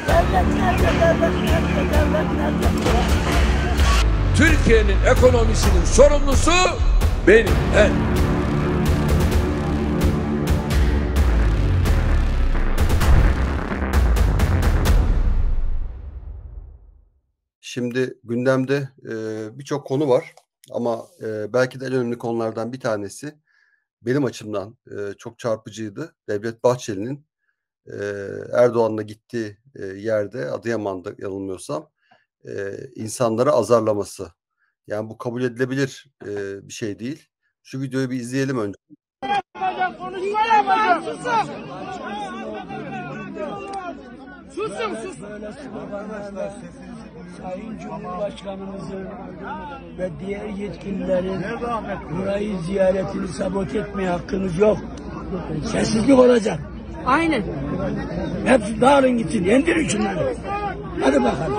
Devlet nerede, devlet nerede, devlet nerede? Türkiye'nin ekonomisinin sorumlusu benim. Ben. Şimdi gündemde birçok konu var ama belki de en önemli konulardan bir tanesi benim açımdan çok çarpıcıydı. Devlet Bahçeli'nin Erdoğan'la gittiği yerde Adıyaman'da yanılmıyorsam insanları azarlaması. Yani bu kabul edilebilir bir şey değil. Şu videoyu bir izleyelim önce. Sayın Cumhurbaşkanımızın ve diğer yetkililerin burayı ziyaretini sabote etmeye hakkınız yok. Sessizlik olacak. Aynen. Hepsi dağılın gitsin. İndirin şunları. Hadi bakalım.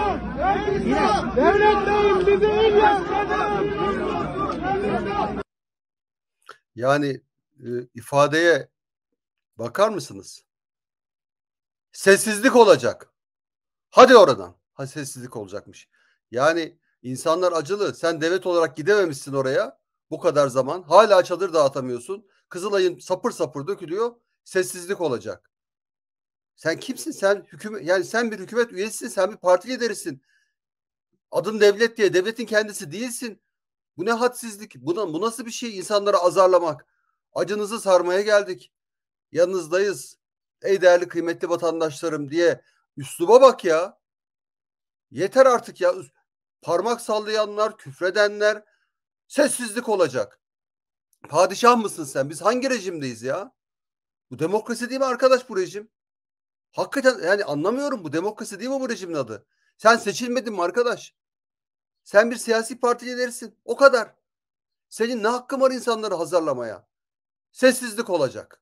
Yani ifadeye bakar mısınız? Sessizlik olacak. Hadi oradan. Ha, sessizlik olacakmış. Yani insanlar acılı. Sen devlet olarak gidememişsin oraya bu kadar zaman. Hala çadır dağıtamıyorsun. Kızılay'ın sapır sapır dökülüyor. Sessizlik olacak. Sen kimsin? Sen hükümet, yani sen bir hükümet üyesisin. Sen bir parti liderisin. Adın devlet diye. Devletin kendisi değilsin. Bu ne hadsizlik? Bu nasıl bir şey? İnsanları azarlamak. Acınızı sarmaya geldik. Yanınızdayız. Ey değerli kıymetli vatandaşlarım diye. Üsluba bak ya. Yeter artık ya. Parmak sallayanlar, küfredenler, sessizlik olacak. Padişah mısın sen? Biz hangi rejimdeyiz ya? Bu demokrasi değil mi arkadaş, bu rejim? Hakikaten yani anlamıyorum, bu demokrasi değil mi bu rejimin adı? Sen seçilmedin mi arkadaş? Sen bir siyasi parti liderisin. O kadar. Senin ne hakkın var insanları hazırlamaya? Sessizlik olacak.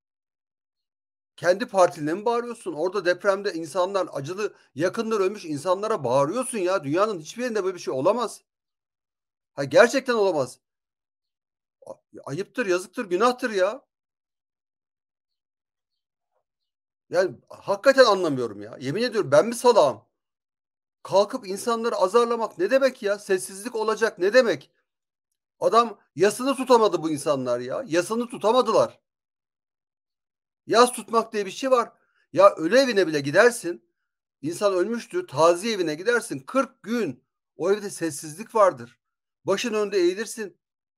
Kendi partiline mi bağırıyorsun? Orada depremde insanlar, acılı yakınlar ölmüş insanlara bağırıyorsun ya. Dünyanın hiçbir yerinde böyle bir şey olamaz. Ha, gerçekten olamaz. Ayıptır, yazıktır, günahtır ya. Yani hakikaten anlamıyorum ya. Yemin ediyorum, ben mi salağım? Kalkıp insanları azarlamak ne demek ya? Sessizlik olacak ne demek? Adam yasını tutamadı bu insanlar ya. Yasını tutamadılar. Yas tutmak diye bir şey var. Ya ölü evine bile gidersin. İnsan ölmüştür. Taziye evine gidersin. 40 gün o evde sessizlik vardır. Başın önünde eğilirsin.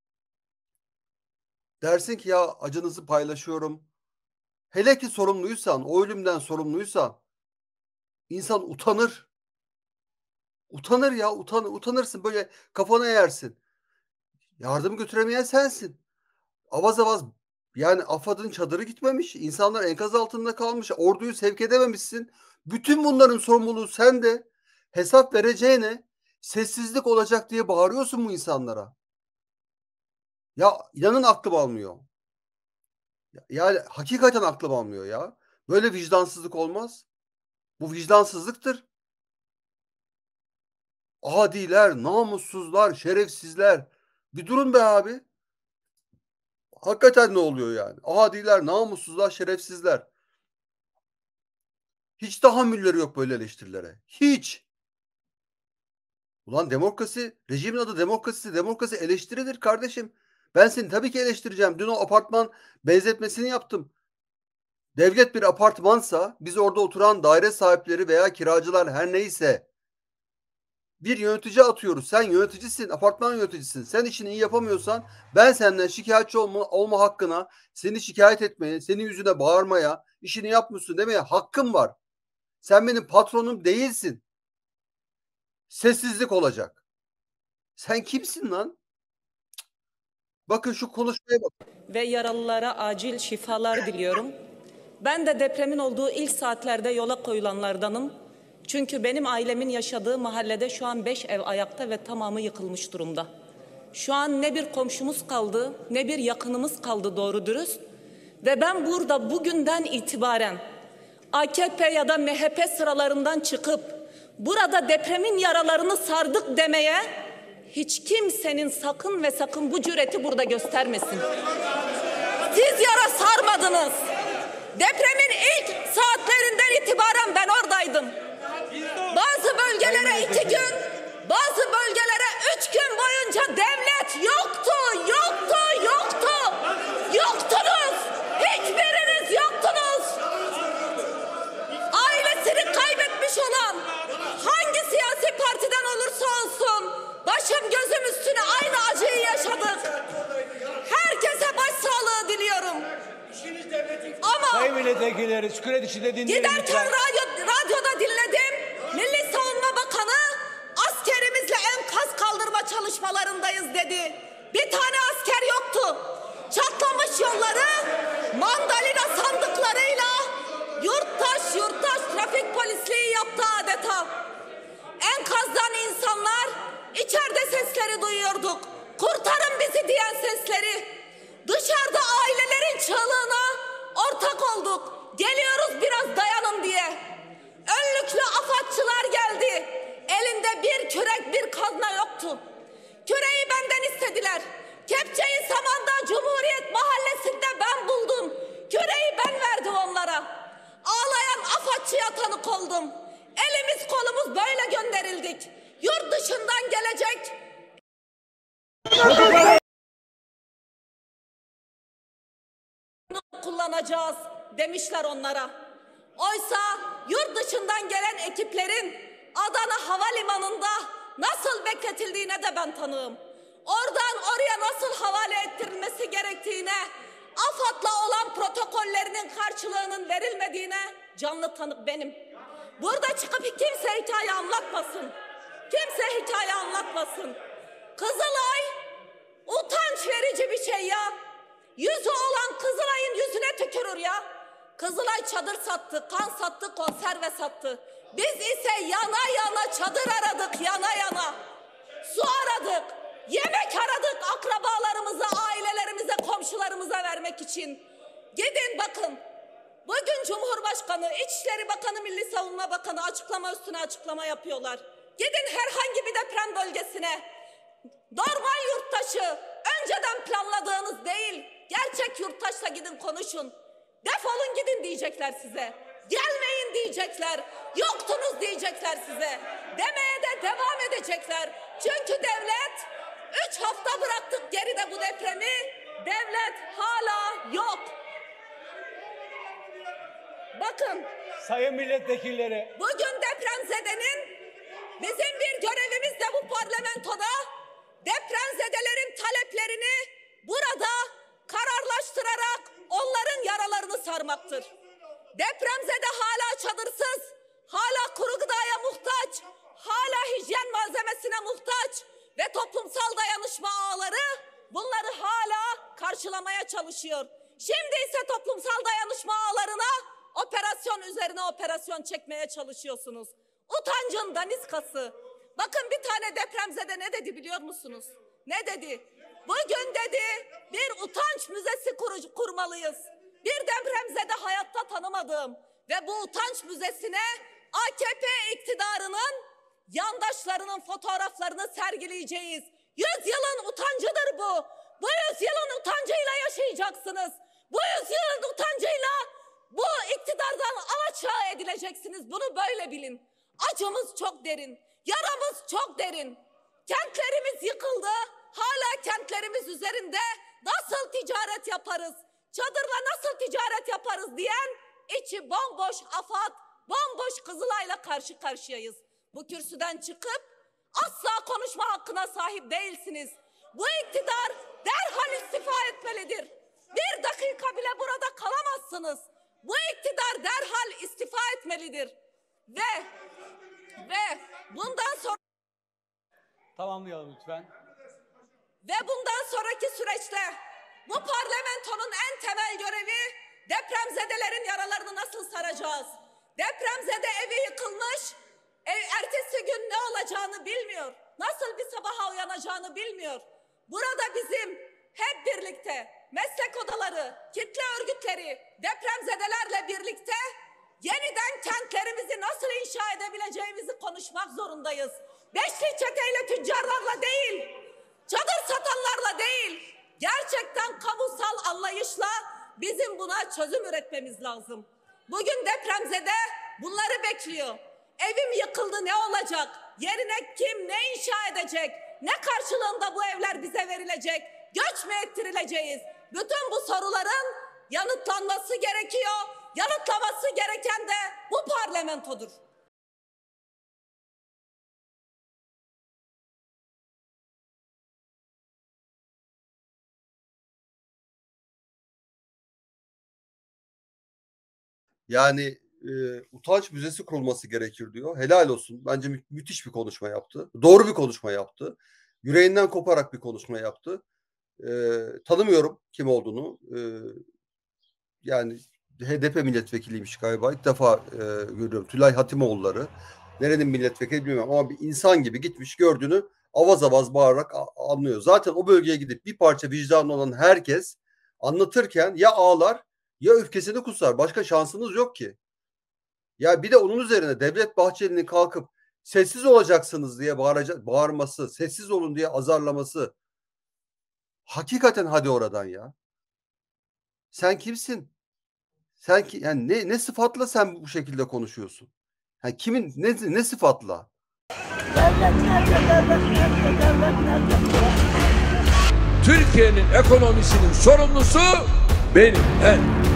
Dersin ki ya acınızı paylaşıyorum. Hele ki sorumluysan, o ölümden sorumluysan insan utanır. Utanır ya, utanırsın, böyle kafana eğersin. Yardım götüremeyen sensin. Avaz avaz, yani AFAD'ın çadırı gitmemiş. İnsanlar enkaz altında kalmış. Orduyu sevk edememişsin. Bütün bunların sorumluluğu sende. Hesap vereceğine sessizlik olacak diye bağırıyorsun bu insanlara. Ya inanın aklım almıyor. Yani hakikaten aklım almıyor ya. Böyle vicdansızlık olmaz. Bu vicdansızlıktır. Adiler, namussuzlar, şerefsizler. Bir durun be abi. Hakikaten ne oluyor yani? Adiler, namussuzlar, şerefsizler. Hiç tahammülleri yok böyle eleştirilere. Hiç. Ulan demokrasi, rejimin adı demokrasi. Demokrasi eleştirilir kardeşim. Ben seni tabii ki eleştireceğim. Dün o apartman benzetmesini yaptım. Devlet bir apartmansa biz orada oturan daire sahipleri veya kiracılar her neyse bir yönetici atıyoruz. Sen yöneticisin, apartman yöneticisin. Sen işini iyi yapamıyorsan ben senden şikayetçi olma hakkına, seni şikayet etmeye, senin yüzüne bağırmaya, işini yapmışsın demeye hakkım var. Sen benim patronum değilsin. Sessizlik olacak. Sen kimsin lan? Bakın şu konuşmaya bak. Ve yaralılara acil şifalar diliyorum. Ben de depremin olduğu ilk saatlerde yola koyulanlardanım. Çünkü benim ailemin yaşadığı mahallede şu an 5 ev ayakta ve tamamı yıkılmış durumda. Şu an ne bir komşumuz kaldı, ne bir yakınımız kaldı doğru dürüst. Ve ben burada bugünden itibaren AKP ya da MHP sıralarından çıkıp burada depremin yaralarını sardık demeye hiç kimsenin sakın ve sakın bu cüreti burada göstermesin. Siz yara sarmadınız. Depremin ilk saatlerinden itibaren ben oradaydım. başım gözüm üstüne aynı acıyı yaşadık. Herkese başsağlığı diliyorum. Ama Sayın milletvekilleri sükunet içinde dinleyin giderken lütfen. radyoda dinledim. Milli Savunma Bakanı askerimizle enkaz kaldırma çalışmalarındayız dedi. Bir tane asker yoktu. Çatlamış yolları mandalina sandıklarıyla yurttaş trafik polisliği yaptı adeta. Enkazdan insanlar içeride sesleri duyuyorduk. Kurtarın bizi diyen sesleri. Dışarıda ailelerin çığlığına ortak olduk. Geliyoruz biraz dayanın diye. Önlüklü afatçılar geldi. Elinde bir kürek bir kazma yoktu. Küreği benden istediler. Kepçeyi Saman'da Cumhuriyet Mahallesi'nde ben buldum. Küreği ben verdim onlara. Ağlayan afatçıya tanık oldum. Elimiz kolumuz böyle gönderildik. Yurt dışından gelecek kullanacağız demişler onlara. Oysa yurt dışından gelen ekiplerin Adana Havalimanı'nda nasıl bekletildiğine de ben tanığım. Oradan oraya nasıl havale ettirilmesi gerektiğine, AFAD'la olan protokollerinin karşılığının verilmediğine canlı tanık benim. Burada çıkıp kimse hikaye anlatmasın. Kimse hikaye anlatmasın. Kızılay utanç verici bir şey ya. Yüzü olan Kızılay'ın yüzüne tükürür ya. Kızılay çadır sattı, kan sattı, konserve sattı. Biz ise yana yana çadır aradık, yana yana. Su aradık, yemek aradık akrabalarımıza, ailelerimize, komşularımıza vermek için. Gidin bakın. Bugün Cumhurbaşkanı, İçişleri Bakanı, Milli Savunma Bakanı açıklama üstüne açıklama yapıyorlar. Gidin herhangi bir deprem bölgesine. Normal yurttaşı, önceden planladığınız değil, gerçek yurttaşla gidin konuşun. Defolun gidin diyecekler size. Gelmeyin diyecekler. Yoktunuz diyecekler size. Demeye de devam edecekler. Çünkü devlet 3 hafta bıraktık geride bu depremi. Devlet hala yok. Bakın. Sayın milletvekilleri. Bugün depremzedenin bizim bir görevimiz de bu parlamentoda depremzedelerin taleplerini burada kararlaştırarak onların yaralarını sarmaktır. Depremzede hala çadırsız, hala kuru gıdaya muhtaç, hala hijyen malzemesine muhtaç ve toplumsal dayanışma ağları bunları hala karşılamaya çalışıyor. Şimdi ise toplumsal dayanışma ağlarına operasyon üzerine operasyon çekmeye çalışıyorsunuz. Utancın daniskası. Bakın bir tane depremzede ne dedi biliyor musunuz? Ne dedi? Bugün dedi bir utanç müzesi kurmalıyız. Bir depremzede hayatta tanımadığım ve bu utanç müzesine AKP iktidarının yandaşlarının fotoğraflarını sergileyeceğiz. 100 yılın utancıdır bu. Bu 100 yılın utancıyla yaşayacaksınız. Bu 100 yılın utancıyla bu iktidardan alaçağı edileceksiniz. Bunu böyle bilin. Acımız çok derin. Yaramız çok derin. Kentlerimiz yıkıldı. Hala kentlerimiz üzerinde nasıl ticaret yaparız? Çadırla nasıl ticaret yaparız diyen içi bomboş AFAD, bomboş Kızılay'la karşı karşıyayız. Bu kürsüden çıkıp asla konuşma hakkına sahip değilsiniz. Bu iktidar derhal istifa etmelidir. Bir dakika bile burada kalamazsınız. Bu iktidar derhal istifa etmelidir. Ve bundan sonra Tamamlayalım lütfen. ve bundan sonraki süreçte bu parlamentonun en temel görevi depremzedelerin yaralarını nasıl saracağız? Depremzede evi yıkılmış, ertesi gün ne olacağını bilmiyor. Nasıl bir sabaha uyanacağını bilmiyor. Burada bizim hep birlikte meslek odaları, kitle örgütleri, depremzedelerle birlikte yeniden kentlerimizi nasıl inşa edebileceğimizi konuşmak zorundayız. Beşli çeteyle tüccarlarla değil, çadır satanlarla değil, gerçekten kamusal anlayışla bizim buna çözüm üretmemiz lazım. Bugün depremzede bunları bekliyor. Evim yıkıldı ne olacak? Yerine kim ne inşa edecek? Ne karşılığında bu evler bize verilecek? Göç mü ettirileceğiz? Bütün bu soruların yanıtlanması gerekiyor. Yanıtlaması gereken de bu parlamentodur. Yani utanç müzesi kurulması gerekir diyor. Helal olsun. Bence müthiş bir konuşma yaptı. Doğru bir konuşma yaptı. Yüreğinden koparak bir konuşma yaptı. Tanımıyorum kim olduğunu. Yani HDP milletvekiliymiş galiba. İlk defa görüyorum. Tülay Hatimoğulları. Nerenin milletvekili bilmiyorum ama bir insan gibi gitmiş, gördüğünü avaz avaz bağırarak anlıyor. Zaten o bölgeye gidip bir parça vicdanı olan herkes anlatırken ya ağlar ya öfkesini kusar. Başka şansınız yok ki. Ya bir de onun üzerine Devlet Bahçeli'nin kalkıp sessiz olacaksınız diye bağırması, sessiz olun diye azarlaması. Hakikaten hadi oradan ya. Sen kimsin? Sen yani ne sıfatla sen bu şekilde konuşuyorsun? Yani kimin ne sıfatla? Devlet nerede? Devlet nerede? Devlet nerede? Türkiye'nin ekonomisinin sorumlusu benim ben.